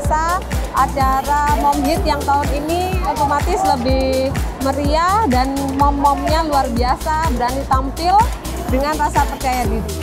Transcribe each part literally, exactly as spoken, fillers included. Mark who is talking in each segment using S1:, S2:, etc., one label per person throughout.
S1: desa, acara Mom Hits yang tahun ini otomatis lebih meriah dan mom-momnya luar biasa, berani tampil dengan rasa percaya diri.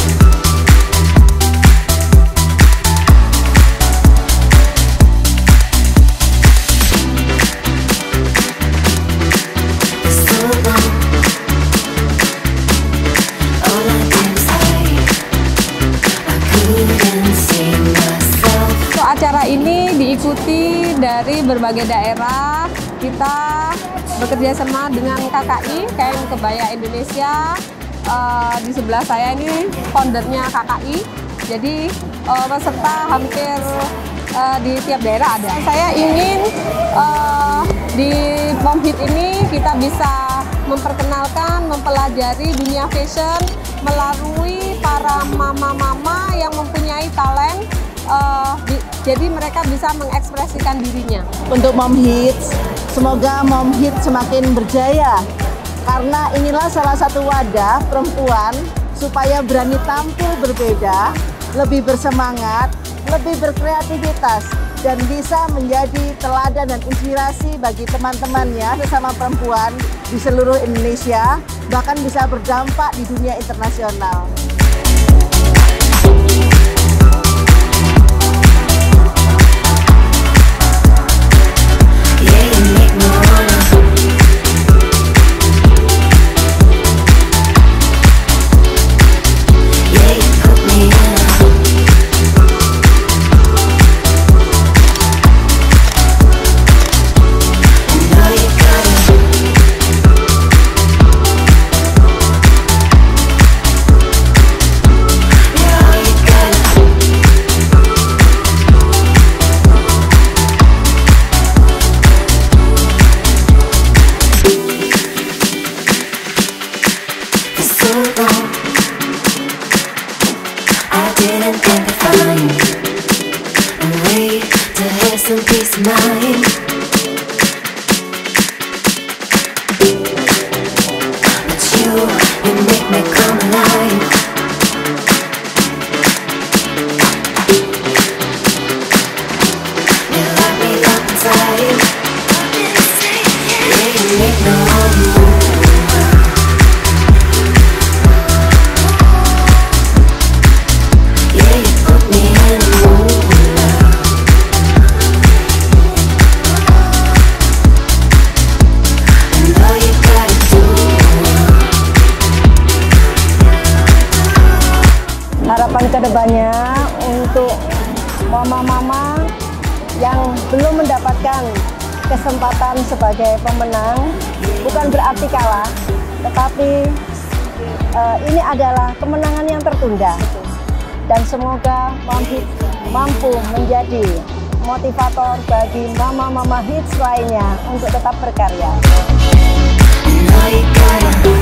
S1: Acara ini diikuti dari berbagai daerah. Kita bekerja sama dengan K K I, K M Kebaya Indonesia. Uh, di sebelah saya ini foundernya K K I. Jadi uh, peserta hampir uh, di tiap daerah ada. Saya ingin uh, di Mom Hits ini kita bisa memperkenalkan, mempelajari dunia fashion melalui para mama-mama yang mempunyai talent. Uh, di, jadi mereka bisa mengekspresikan dirinya.
S2: Untuk Mom Hits, semoga Mom Hits semakin berjaya karena inilah salah satu wadah perempuan supaya berani tampil berbeda, lebih bersemangat, lebih berkreativitas, dan bisa menjadi teladan dan inspirasi bagi teman-temannya sesama perempuan di seluruh Indonesia, bahkan bisa berdampak di dunia internasional.
S3: Didn't think I'd find a way to have some peace of mind. But you, you make me come alive. You lock me up inside. Yeah, you make me want to move.
S2: Harapan kedepannya untuk mama-mama yang belum mendapatkan kesempatan sebagai pemenang bukan berarti kalah, tetapi uh, ini adalah kemenangan yang tertunda. Dan semoga Mom Hits mampu menjadi motivator bagi mama-mama hits lainnya untuk tetap berkarya.